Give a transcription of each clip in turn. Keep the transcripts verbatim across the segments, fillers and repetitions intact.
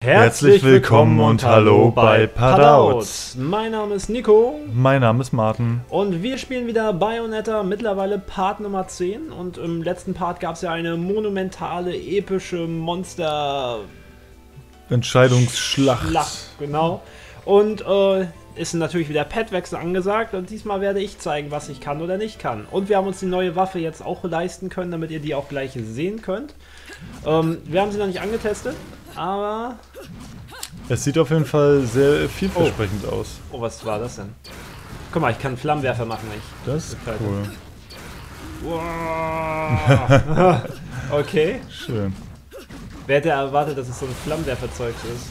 Herzlich willkommen und hallo bei Padauz. Mein Name ist Nico. Mein Name ist Martin. Und wir spielen wieder Bayonetta, mittlerweile Part Nummer zehn. Und im letzten Part gab es ja eine monumentale, epische Monster... Entscheidungsschlacht. Schlacht, genau. Und äh, ist natürlich wieder Padwechsel angesagt. Und diesmal werde ich zeigen, was ich kann oder nicht kann. Und wir haben uns die neue Waffe jetzt auch leisten können, damit ihr die auch gleich sehen könnt. Ähm, wir haben sie noch nicht angetestet, aber... Es sieht auf jeden Fall sehr vielversprechend oh. aus. Oh, was war das denn? Guck mal, ich kann einen Flammenwerfer machen. Ich. Das ist cool. Wow. Okay. Schön. Wer hätte erwartet, dass es so ein Flammenwerferzeug ist?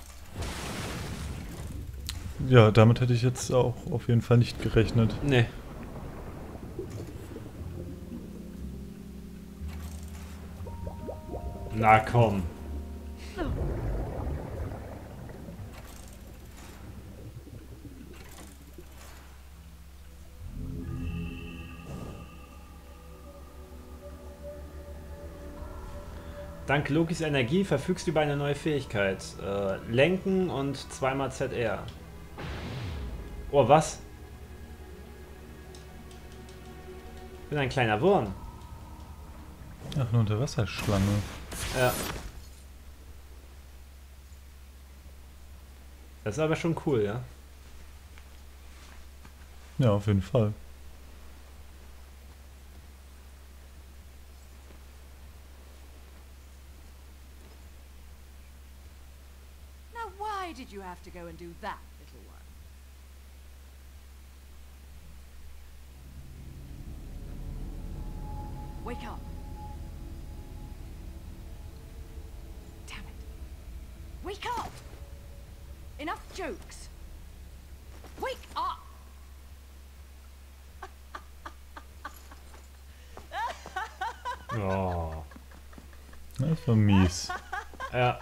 Ja, damit hätte ich jetzt auch auf jeden Fall nicht gerechnet. Nee. Na komm. Dank Lokis Energie verfügst du über eine neue Fähigkeit. Äh, Lenken und zweimal Z R. Oh, was? Ich bin ein kleiner Wurm. Ach, eine Unterwasserschlange. Ja. Das ist aber schon cool, ja? Ja, auf jeden Fall. Now why did you have to go and do that, little one? Wake up. Damn it. Wake up! Enough jokes. Wake up! Oh. Das war mies. Ja.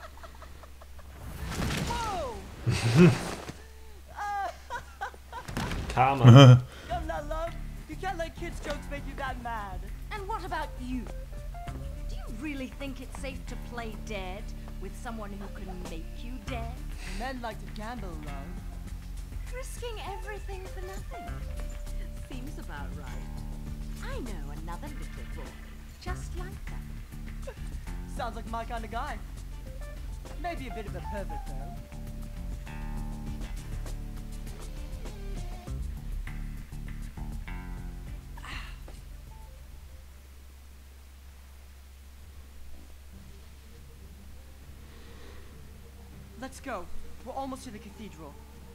Karma. Come now, love. You can't let kids' jokes make you that mad. And what about you? Do you really think it's safe to play dead with someone who can make you dead? Men like to gamble, love. Risking everything for nothing. Seems about right. I know another little boy just like that. Sounds like my kind of guy. Maybe a bit of a pervert, though. Let's go. We're almost to the cathedral.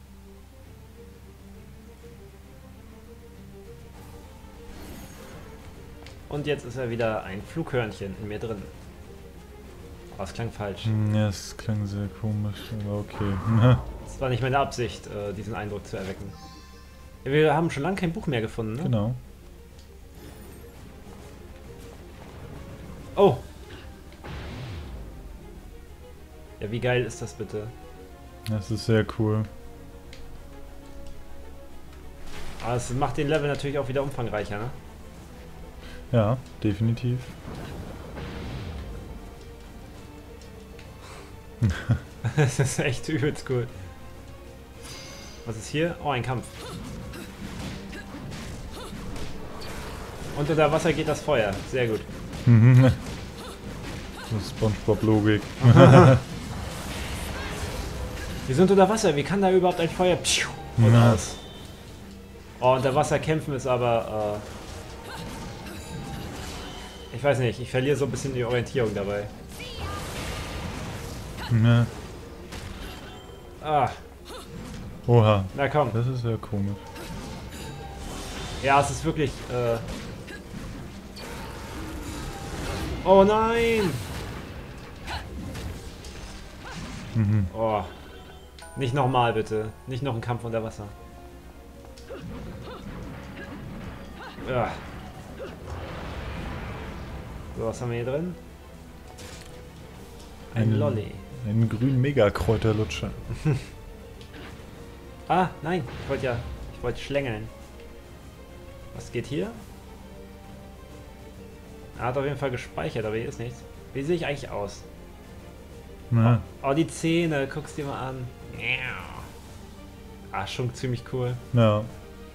Und jetzt ist er wieder ein Flughörnchen in mir drin. Oh, das klang falsch. Ja, es klang sehr komisch, aber okay. Es war nicht meine Absicht, diesen Eindruck zu erwecken. Wir haben schon lange kein Buch mehr gefunden, ne? Genau. Oh! Ja, wie geil ist das bitte? Das ist sehr cool. Aber es macht den Level natürlich auch wieder umfangreicher, ne? Ja, definitiv. Das ist echt übelst cool. Was ist hier? Oh, ein Kampf. Und unter Wasser geht das Feuer. Sehr gut. So SpongeBob-Logik. Wir sind unter Wasser. Wie kann da überhaupt ein Feuer und Ja. aus? Oh, unter Wasser kämpfen ist aber... Äh ich weiß nicht. Ich verliere so ein bisschen die Orientierung dabei. Ja. Ah, Oha. na komm. Das ist ja komisch. Ja, es ist wirklich... Äh oh nein! Mhm. Oh. Nicht nochmal bitte. Nicht noch ein Kampf unter Wasser. Ja. So, was haben wir hier drin? Ein Ein- Lolli. Einen grünen Megakräuterlutscher. Ah, nein. Ich wollte ja... Ich wollte schlängeln. Was geht hier? Er hat auf jeden Fall gespeichert, aber hier ist nichts. Wie sehe ich eigentlich aus? Ne? Oh, die Zähne, guck's dir mal an. Ah, schon ziemlich cool. Ja.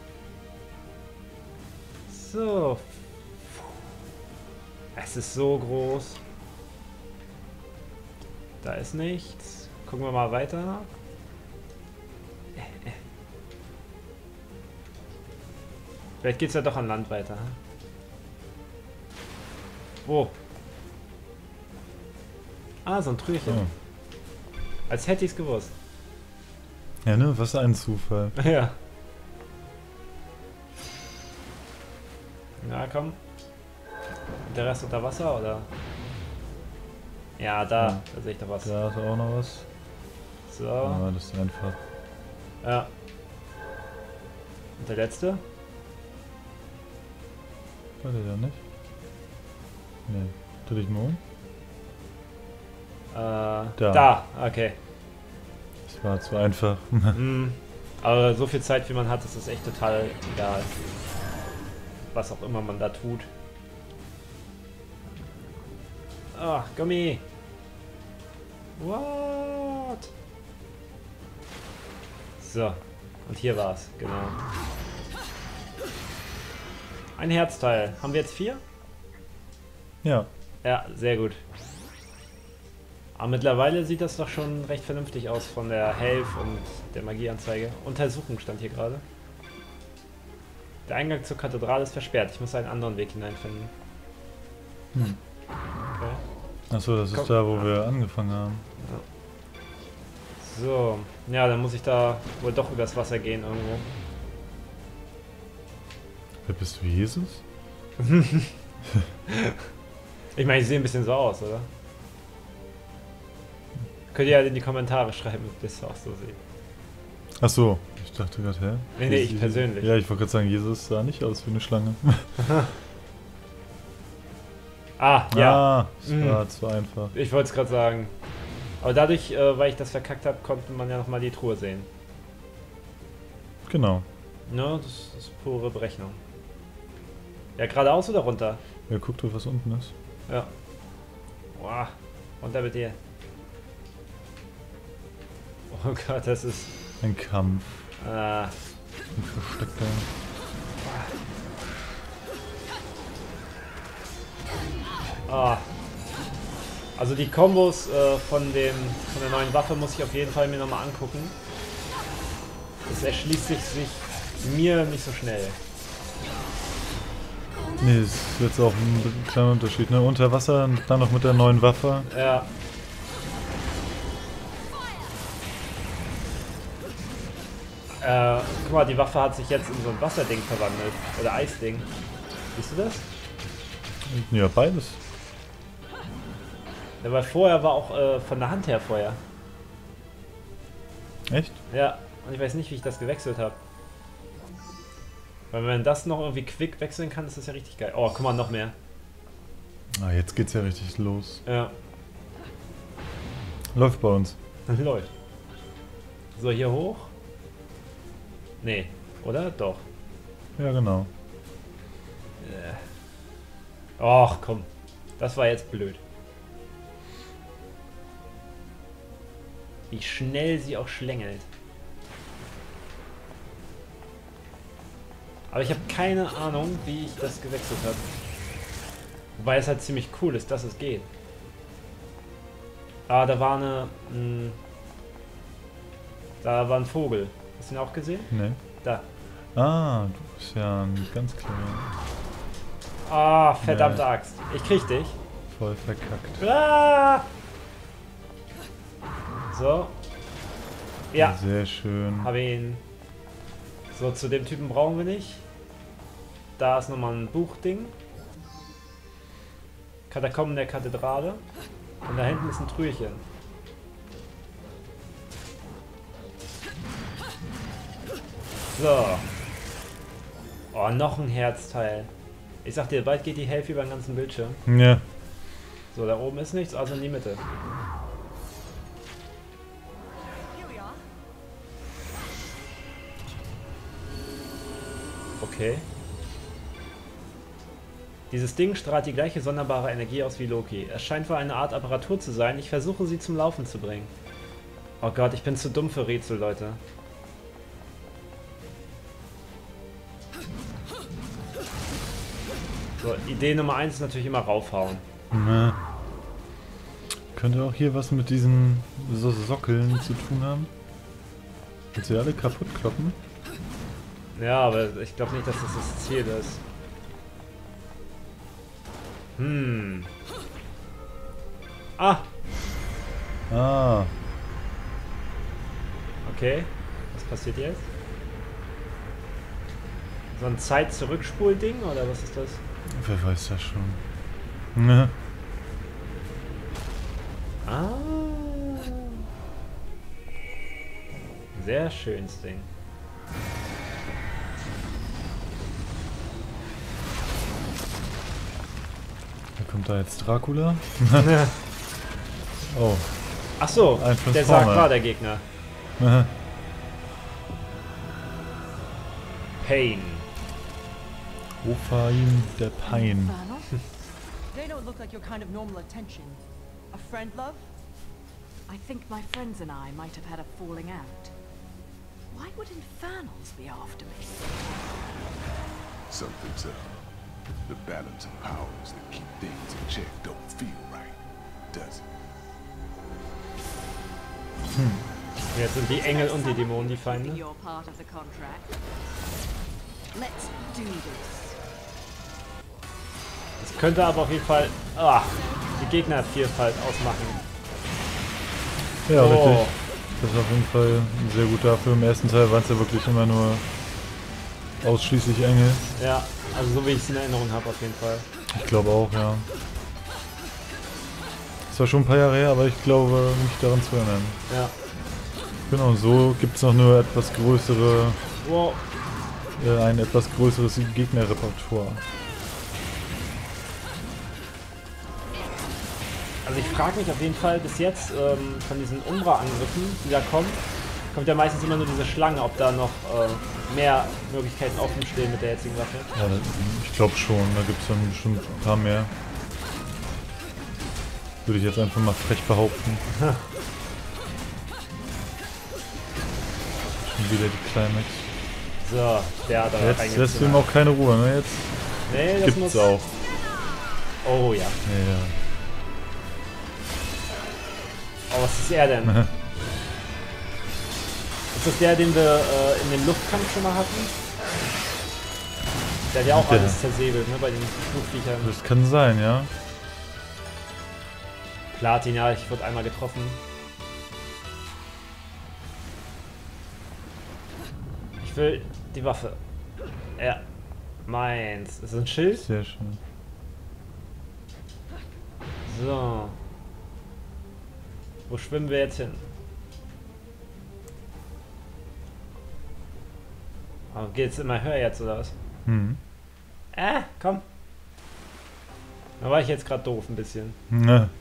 So. Es ist so groß. Da ist nichts. Gucken wir mal weiter. Vielleicht geht's ja doch an Land weiter. hm? Wo? Ah, so ein Trüchen. Oh. Als hätte ich's gewusst. Ja, ne? Was ein Zufall. Ja. Na komm. Der Rest unter Wasser, oder? Ja, da. Ja. Da sehe ich doch was. Da ist auch noch was. So. Ja, das ist einfach. Ja. Und der letzte? War der da nicht? Nee. Dreh dich mal um. Äh, Da. da. Okay. Das war zu einfach. Hm. Aber so viel Zeit, wie man hat, ist es echt total egal. Was auch immer man da tut. Ah, Gummi. What? So. Und hier war's, genau. Ein Herzteil. Haben wir jetzt vier? Ja. Ja, sehr gut. Aber mittlerweile sieht das doch schon recht vernünftig aus von der Health und der Magieanzeige. Untersuchung stand hier gerade. Der Eingang zur Kathedrale ist versperrt. Ich muss einen anderen Weg hineinfinden. Hm. Okay. Achso, das ist Komm. da, wo wir angefangen haben. So. Ja, dann muss ich da wohl doch übers Wasser gehen irgendwo. Wer bist du, Jesus? Ich meine, ich sehe ein bisschen so aus, oder? Könnt ihr ja in die Kommentare schreiben, ob das auch so sieht. Achso, ich dachte gerade, hä? Nee, nee, ich Jesus- persönlich. Ja, ich wollte gerade sagen, Jesus sah nicht aus wie eine Schlange. Ah, ja. Ah, es Mhm. war zu einfach. Ich wollte es gerade sagen. Aber dadurch, äh, weil ich das verkackt habe, konnte man ja nochmal die Truhe sehen. Genau. Ne, das ist pure Berechnung. Ja, geradeaus oder runter? Ja, guck doch, was unten ist. Ja. Boah, runter mit dir. Oh Gott, das ist... Ein Kampf. Äh, Ein versteckter. ah. Also die Kombos äh, von, dem, von der neuen Waffe muss ich auf jeden Fall mir nochmal angucken. Das erschließt sich, sich mir nicht so schnell. Nee, ist jetzt auch ein kleiner Unterschied, ne? Unter Wasser und dann noch mit der neuen Waffe. Ja. Äh, guck mal, die Waffe hat sich jetzt in so ein Wasserding verwandelt. Oder Eisding. Siehst du das? Ja, beides. Ja, weil vorher war auch äh, von der Hand her vorher. Echt? Ja, und ich weiß nicht, wie ich das gewechselt habe. Weil wenn man das noch irgendwie quick wechseln kann, ist das ja richtig geil. Oh, guck mal, noch mehr. Ah, jetzt geht's ja richtig los. Ja, Läuft bei uns. läuft. So, hier hoch. Nee, oder? Doch. Ja, genau. Och, komm. Das war jetzt blöd. Wie schnell sie auch schlängelt. Aber ich habe keine Ahnung, wie ich das gewechselt habe. Wobei es halt ziemlich cool ist, dass es geht. Ah, da war eine... Mh, da war ein Vogel. Hast du ihn auch gesehen? Ne? Da. Ah, du bist ja ein ganz kleiner. Ah, verdammte Nee. Axt. Ich krieg dich. Voll verkackt. Ah! So. Ja, Sehr schön. habe ihn. So, zu dem Typen brauchen wir nicht. Da ist nochmal ein Buchding. Katakomben der Kathedrale. Und da hinten ist ein Trüchen. So. Oh, noch ein Herzteil. Ich sag dir, bald geht die Hälfte über den ganzen Bildschirm. Ja. So, da oben ist nichts, also in die Mitte. Here we are. Okay. Dieses Ding strahlt die gleiche sonderbare Energie aus wie Loki. Es scheint wohl eine Art Apparatur zu sein. Ich versuche sie zum Laufen zu bringen. Oh Gott, ich bin zu dumm für Rätsel, Leute. So, Idee Nummer eins ist natürlich immer raufhauen. Na. Könnte auch hier was mit diesen so Sockeln zu tun haben? Willst du die alle kaputt kloppen? Ja, aber ich glaube nicht, dass das das Ziel ist. Hm. Ah, Ah, okay. Was passiert jetzt? So ein Zeit-Zurückspul-Ding oder was ist das? wer weiß das schon. Ne? Ah. Sehr schönes Ding. Da kommt da jetzt Dracula. Oh. Ach so, Ein der Transformer. sagt war der Gegner. Aha. Pain. Ofaim der Pein. Infernal? They don't look like your kind of normal attention. A friend, love? I think my friends and I might have had a falling out. Why would Infernals be after me? Something's up. The balance of powers that keep things in check don't feel right, does it? Jetzt sind die Engel und die Dämonen die Keeping Feinde. your part of the contract. Let's do this. Das könnte aber auf jeden Fall ah, die Gegnervielfalt ausmachen. Ja, Oh. richtig. Das ist auf jeden Fall sehr gut dafür. Im ersten Teil waren es ja wirklich immer nur ausschließlich Engel. Ja, also so wie ich es in Erinnerung habe auf jeden Fall. Ich glaube auch, ja. Das war schon ein paar Jahre her, aber ich glaube, mich daran zu erinnern. Ja. Genau, so gibt es noch nur etwas größere, Wow. äh, ein etwas größeres Gegnerrepertoire. Also ich frage mich auf jeden Fall bis jetzt ähm, von diesen Umbra-Angriffen, die da kommen, kommt ja meistens immer nur diese Schlange, ob da noch äh, mehr Möglichkeiten offen stehen mit der jetzigen Waffe. Ja, das, ich glaube schon, da gibt es dann bestimmt ein paar mehr. Würde ich jetzt einfach mal frech behaupten. Schon wieder die Climax. So, der hat da Jetzt lässt du ihm auch keine Ruhe, ne? Jetzt Nee, das gibt's muss auch. Oh ja. Ja, Oh, was ist er denn? ja. Ist das der, den wir äh, in dem Luftkampf schon mal hatten? Der hat ja auch Der. alles zersäbelt, ne, bei den Flugviechern. Das kann sein, ja. Platin, ja, ich wurde einmal getroffen. Ich will die Waffe. Ja, meins. Ist das ein Schild? Sehr schön. So. Wo schwimmen wir jetzt hin? Oh, geht's immer höher jetzt, oder was? Hm. Äh, komm. Da war ich jetzt gerade doof ein bisschen. Na.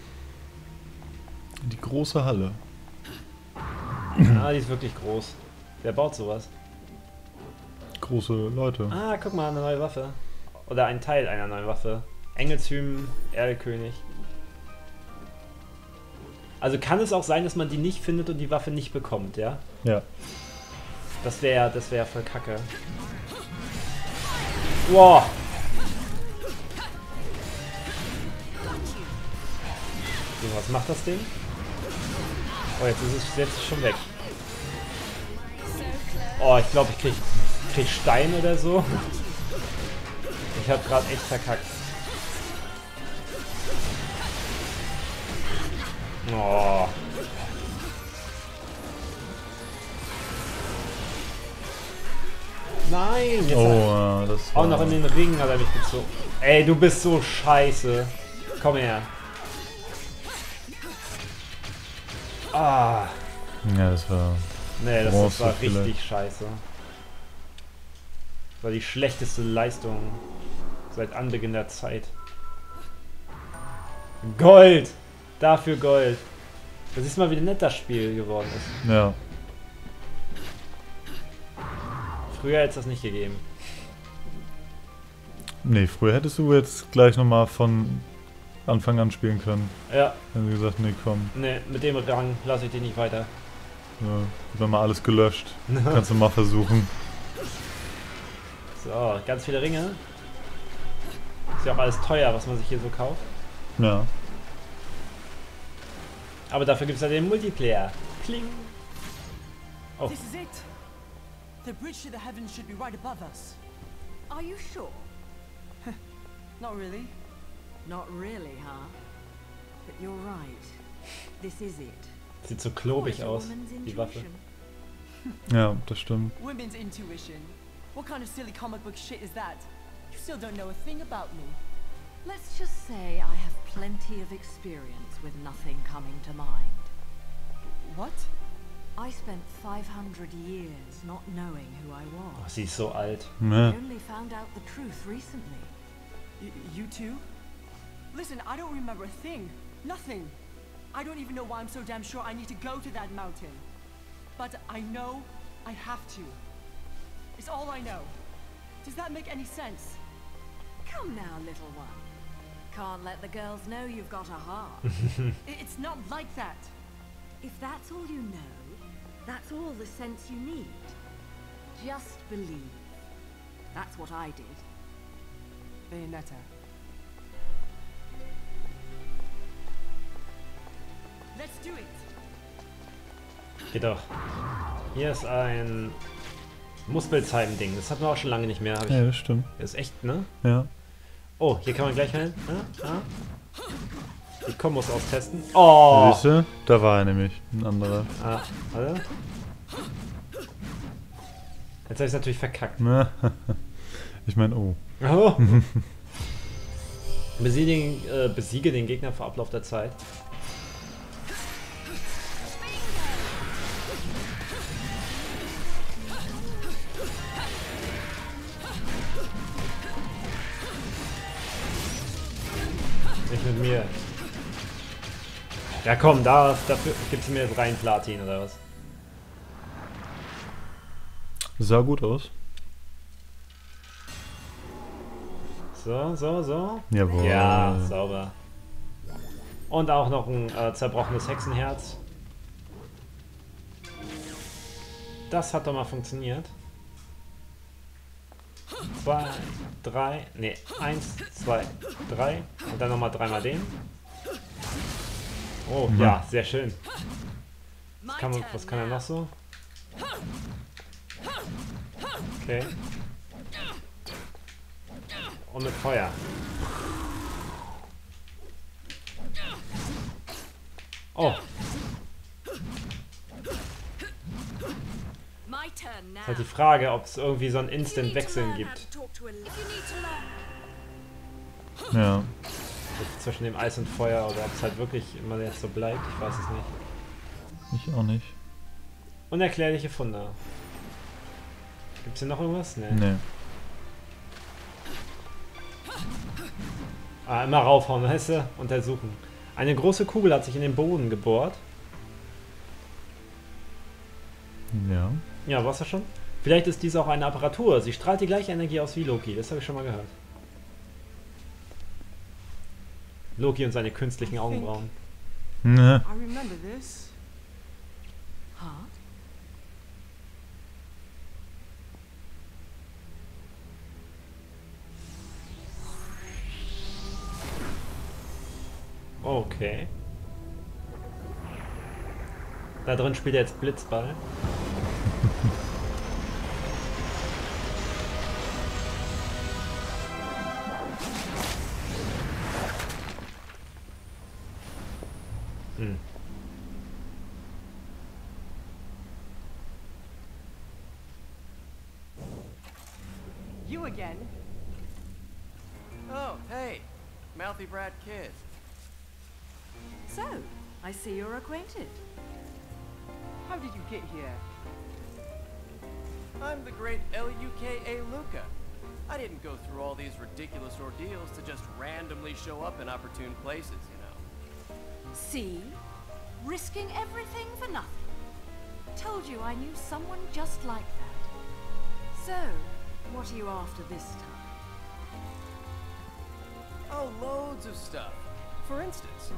Die große Halle. Ah, die ist wirklich groß. Wer baut sowas? Große Leute. Ah, guck mal, eine neue Waffe. Oder ein Teil einer neuen Waffe. Engelshymn, Erlkönig. Also kann es auch sein, dass man die nicht findet und die Waffe nicht bekommt, ja? Ja. Das wäre das wäre voll kacke. Wow. So, was macht das Ding? Oh, jetzt ist es jetzt schon weg. Oh, ich glaube, ich krieg, krieg Stein oder so. Ich habe gerade echt verkackt. Oh. Nein! Jetzt Oh, hat- ja, das auch war... noch in den Ring hat er mich gezogen. Ey, du bist so scheiße. Komm her. Ah. Ja, das war... Nee, das, das Bronze war vielleicht. richtig scheiße. Das war die schlechteste Leistung seit Anbeginn der Zeit. Gold! Dafür Gold. Das ist mal, wie nett das Spiel geworden ist. Ja. Früher hätte es das nicht gegeben. Nee, früher hättest du jetzt gleich nochmal von Anfang an spielen können. Ja, Wenn du gesagt, nee, komm. ne, mit dem Rang lasse ich dich nicht weiter. Ja, wir haben mal alles gelöscht. Kannst du mal versuchen. So, ganz viele Ringe. Ist ja auch alles teuer, was man sich hier so kauft. Ja. Aber dafür gibt es ja den Multiplayer. Kling. Oh, This is it. The bridge to the heavens should be right above us. Are you sure? Not really. Not really, huh? But you're right. This is it. sieht so klobig Quite a aus, woman's die Waffe. intuition. Ja, das stimmt. Women's intuition. What kind of silly comic book shit is that? You still don't know a thing about me. Let's just say I have plenty of experience with nothing coming to mind. What? I spent five hundred years not knowing who I Oh, was. sie ist so alt. I Ne. only found out the truth recently. Y you too? Listen, I don't remember a thing. Nothing. I don't even know why I'm so damn sure I need to go to that mountain. But I know I have to. It's all I know. Does that make any sense? Come now, little one. Can't let the girls know you've got a heart. I- It's not like that. If that's all you know, that's all the sense you need. Just believe. That's what I did. Bayonetta. Let's do it. Geht doch. Hier ist ein Muspelzheim-Ding. Das hatten wir auch schon lange nicht mehr. Hab ich. Ja, das stimmt. Ist echt, ne? Ja. Oh, hier kann man gleich rein. Ja, ja. Die Kombos austesten. Oh! Siehst du? Da war er nämlich. Ein anderer. Ah, warte. Jetzt habe ich es natürlich verkackt. Ne? Ich meine, oh. Oh. Besiege den, äh, besiege den Gegner vor Ablauf der Zeit. Nicht mit mir. Ja komm, da, dafür gibt's mir jetzt rein Platin oder was? Sah gut aus. So, so, so. Jawohl. Ja, sauber. Und auch noch ein äh, zerbrochenes Hexenherz. Das hat doch mal funktioniert. Zwei, drei, nee, eins, zwei, drei. Und dann nochmal dreimal den. Oh, Mhm. ja, sehr schön. My Was kann, man, turn was kann er now. noch so? Okay. Und mit Feuer. Oh, My turn now. ist halt die Frage, ob es irgendwie so ein Instant-Wechseln gibt. Ja. Zwischen dem Eis und Feuer oder ob es halt wirklich immer jetzt so bleibt. Ich weiß es nicht. Ich auch nicht. Unerklärliche Funde. Gibt es hier noch irgendwas? Nee. Nee. Ah, immer raufhauen, weißt du? Untersuchen. Eine große Kugel hat sich in den Boden gebohrt. Ja. Ja, war's ja schon? Vielleicht ist dies auch eine Apparatur. Sie strahlt die gleiche Energie aus wie Loki. Das habe ich schon mal gehört. Loki und seine künstlichen Augenbrauen. Ne. I remember this. Huh? Okay. Da drin spielt er jetzt Blitzball. Hm. You again? Oh, hey, Mouthy Brat Kid. So, I see you're acquainted. How did you get here? I'm the great L U K A Luca. I didn't go through all these ridiculous ordeals to just randomly show up in opportune places, you know. See? Risking everything for nothing. Told you I knew someone just like that. So, what are you after this time? Oh, loads of stuff. For instance,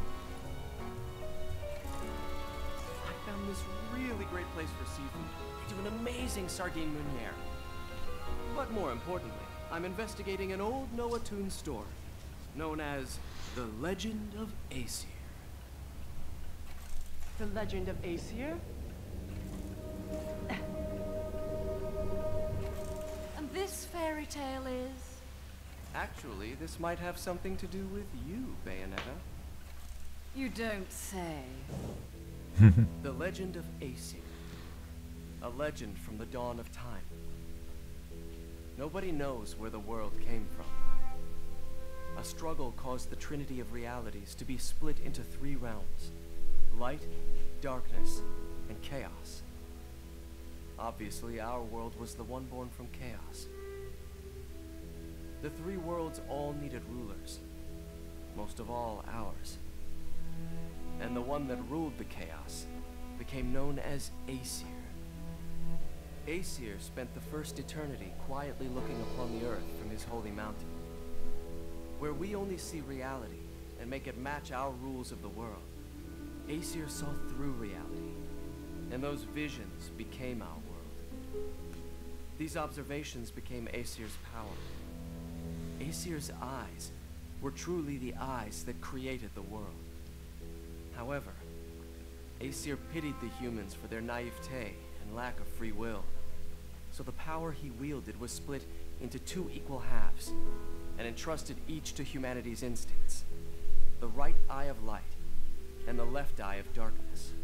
I found this really great place for seafood. They do an amazing sardine meuniere. But more importantly, I'm investigating an old Noah Toon store known as the Legend of Aesir. The Legend of Aesir? And this fairy tale is... Actually, this might have something to do with you, Bayonetta. You don't say. The Legend of Aesir. A legend from the dawn of time. Nobody knows where the world came from. A struggle caused the Trinity of Realities to be split into three realms: light, darkness, and chaos. Obviously, our world was the one born from chaos. The three worlds all needed rulers, most of all ours. And the one that ruled the chaos became known as Aesir. Aesir spent the first eternity quietly looking upon the earth from his holy mountain, where we only see reality and make it match our rules of the world. Aesir saw through reality, and those visions became our world. These observations became Aesir's power. Aesir's eyes were truly the eyes that created the world. However, Aesir pitied the humans for their naivete and lack of free will. So the power he wielded was split into two equal halves and entrusted each to humanity's instincts: the right eye of light and the left eye of darkness.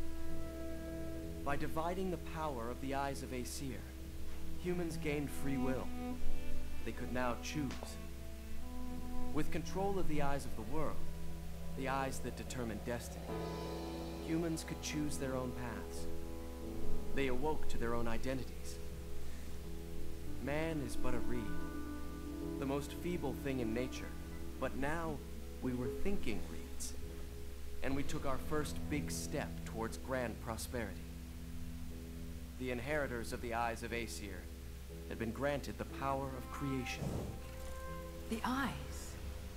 By dividing the power of the eyes of Aesir, humans gained free will. They could now choose. With control of the eyes of the world, the eyes that determine destiny, humans could choose their own paths. They awoke to their own identities. Man is but a reed, the most feeble thing in nature, but now we were thinking reeds, and we took our first big step towards grand prosperity. The inheritors of the eyes of Aesir had been granted the power of creation. The eyes.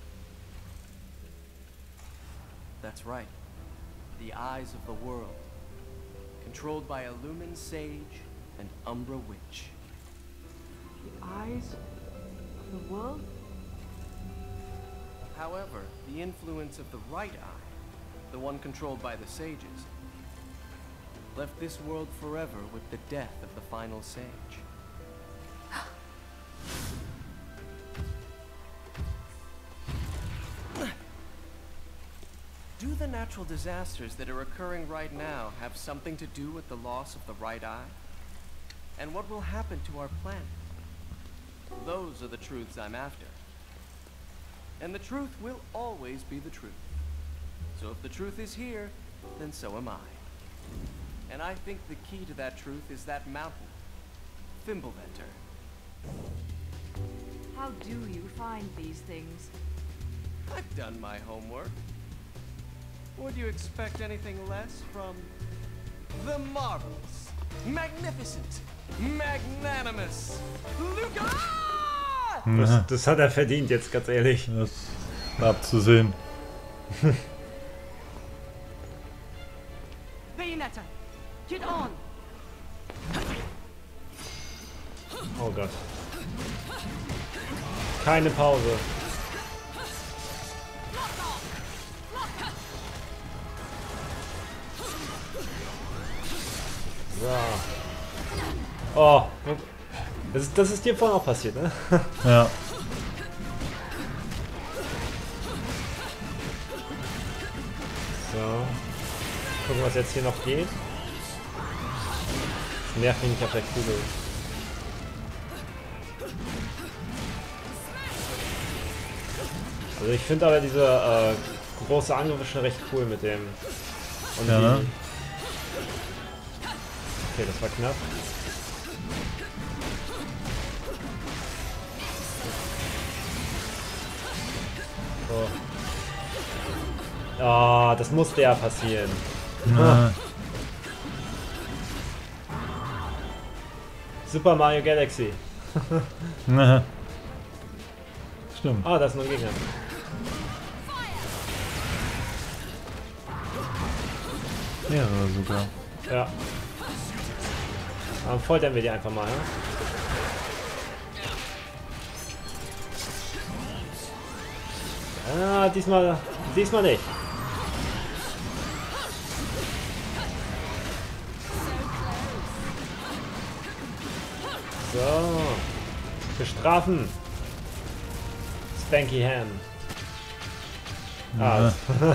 That's right, the eyes of the world, controlled by a Lumen Sage and Umbra Witch. The eyes of the world? However, the influence of the right eye, the one controlled by the sages, left this world forever with the death of the final sage. Do the natural disasters that are occurring right now have something to do with the loss of the right eye? And what will happen to our planet? Those are the truths I'm after. And the truth will always be the truth. So if the truth is here, then so am I. And I think the key to that truth is that mountain, Fimbulventr. How do you find these things? I've done my homework. Would you expect anything less from the marvelous, magnificent, magnanimous Luca? Das, das hat er verdient, jetzt ganz ehrlich. Das war abzusehen. Bayonetta, get on! Oh Gott. Keine Pause. So. Oh. Das ist, das ist dir vorhin auch passiert, ne? Ja. So. Gucken, was jetzt hier noch geht. Das nervt mich nicht auf der Kugel. Also ich finde aber diese äh, große Angriffe schon recht cool mit dem. Und Ja, ne? die... Okay, das war knapp. So. Ah, das musste ja passieren. Ja. Super Mario Galaxy. Ja. Stimmt. Ah, das ist nur ein Gegner. Mehrere sogar. Ja. Dann foltern wir die einfach mal, ja? Ah, diesmal, diesmal nicht. So. Bestrafen. Spanky Hand. Ah.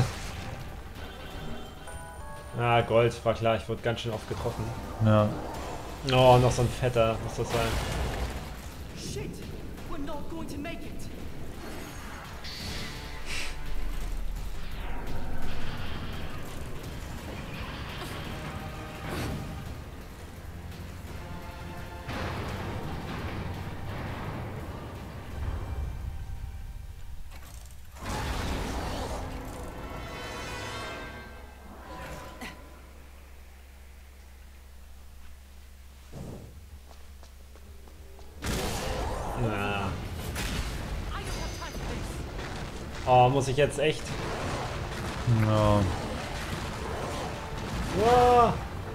Ah, Gold, war klar, ich wurde ganz schön oft getroffen. Ja. Oh, noch so ein fetter, muss das sein. Shit! We're not going to make it! Na. Oh, muss ich jetzt echt. Ja. Oh.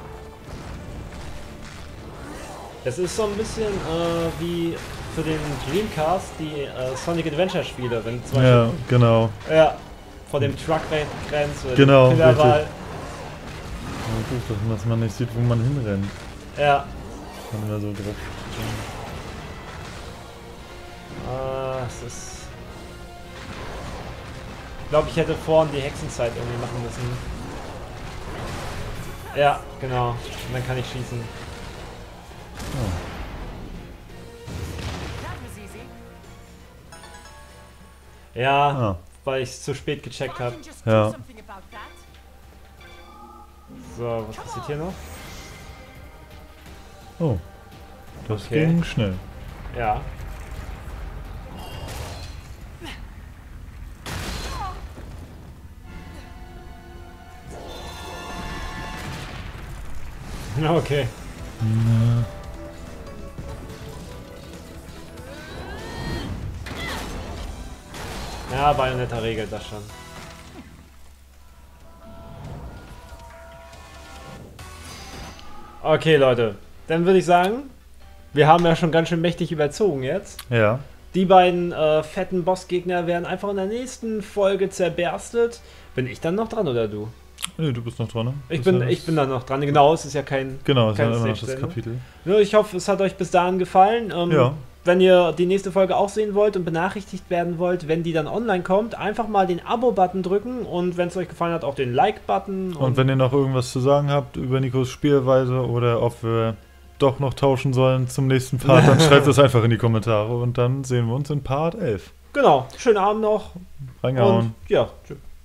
Es ist so ein bisschen äh, wie für den Dreamcast die äh, Sonic Adventure Spiele, wenn zum Beispiel Ja, genau. ja, vor dem Truck rennst oder Genau, dem Killerwal. richtig. Ja, gut, dass man nicht sieht, wo man hinrennt. Ja. Wenn wir so drauf. Ah, es ist. Ich glaube, ich hätte vorhin die Hexenzeit irgendwie machen müssen. Ja, genau. Und dann kann ich schießen. Oh. That was easy. Ja, Ah. weil ich es zu spät gecheckt I habe. can just Ja. do something about that. So, was passiert hier noch? Oh. Das Okay. ging schnell. Ja. Okay. Na. Ja, Bayonetta regelt das schon. Okay, Leute. Dann würde ich sagen, wir haben ja schon ganz schön mächtig überzogen jetzt. Ja. Die beiden äh, fetten Bossgegner werden einfach in der nächsten Folge zerberstet. Bin ich dann noch dran oder du? Nee, du bist noch dran, ne? Ich Das bin, ist- ich bin da noch dran. Genau, es ist ja kein. Genau, es ist kein ja immer noch das Stage-Ende. Kapitel. Ja, ich hoffe, es hat euch bis dahin gefallen. Ähm, Ja. Wenn ihr die nächste Folge auch sehen wollt und benachrichtigt werden wollt, wenn die dann online kommt, einfach mal den Abo-Button drücken und wenn es euch gefallen hat, auch den Like-Button. Und wenn ihr noch irgendwas zu sagen habt über Nikos Spielweise oder ob wir doch noch tauschen sollen zum nächsten Part, dann schreibt es einfach in die Kommentare und dann sehen wir uns in Part elf. Genau, schönen Abend noch. Reingehauen. Und ja, tschüss.